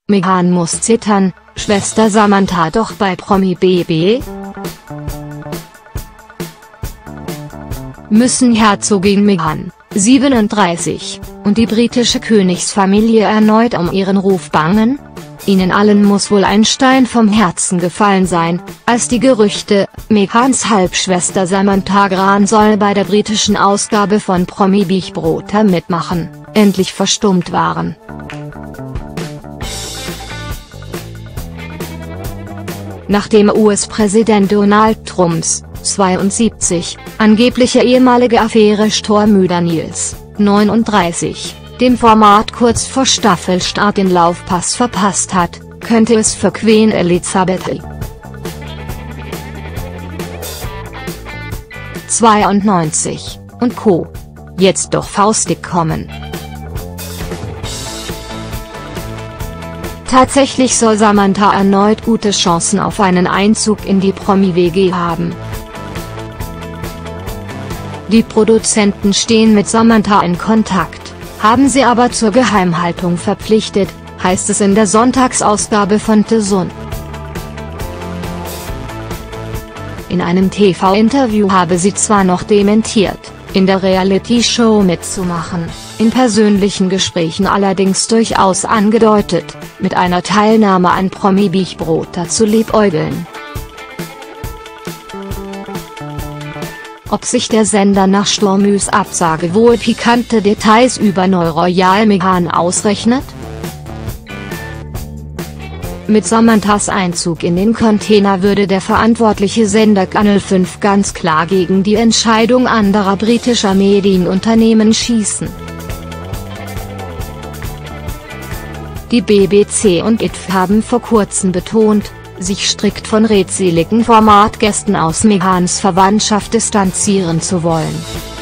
Meghan muss zittern, Schwester Samantha doch bei Promi BB? Müssen Herzogin Meghan, 37, und die britische Königsfamilie erneut um ihren Ruf bangen? Ihnen allen muss wohl ein Stein vom Herzen gefallen sein, als die Gerüchte, Meghans Halbschwester Samantha Graham soll bei der britischen Ausgabe von Promi Big Brother mitmachen, endlich verstummt waren. Nachdem US-Präsident Donald Trumps, 72, angebliche ehemalige Affäre Stormy Daniels, 39, dem Format kurz vor Staffelstart den Laufpass verpasst hat, könnte es für Queen Elizabeth 92 und Co. jetzt doch faustig kommen. Tatsächlich soll Samantha erneut gute Chancen auf einen Einzug in die Promi-WG haben. Die Produzenten stehen mit Samantha in Kontakt, haben sie aber zur Geheimhaltung verpflichtet, heißt es in der Sonntagsausgabe von The Sun. In einem TV-Interview habe sie zwar noch dementiert, in der Reality-Show mitzumachen, in persönlichen Gesprächen allerdings durchaus angedeutet, mit einer Teilnahme an Promi Big Brother zu liebäugeln. Ob sich der Sender nach Stormys Absage wohl pikante Details über Neu-Royal Meghan ausrechnet? Mit Samanthas Einzug in den Container würde der verantwortliche Sender Channel 5 ganz klar gegen die Entscheidung anderer britischer Medienunternehmen schießen. Die BBC und ITV haben vor kurzem betont, sich strikt von redseligen Formatgästen aus Meghans Verwandtschaft distanzieren zu wollen.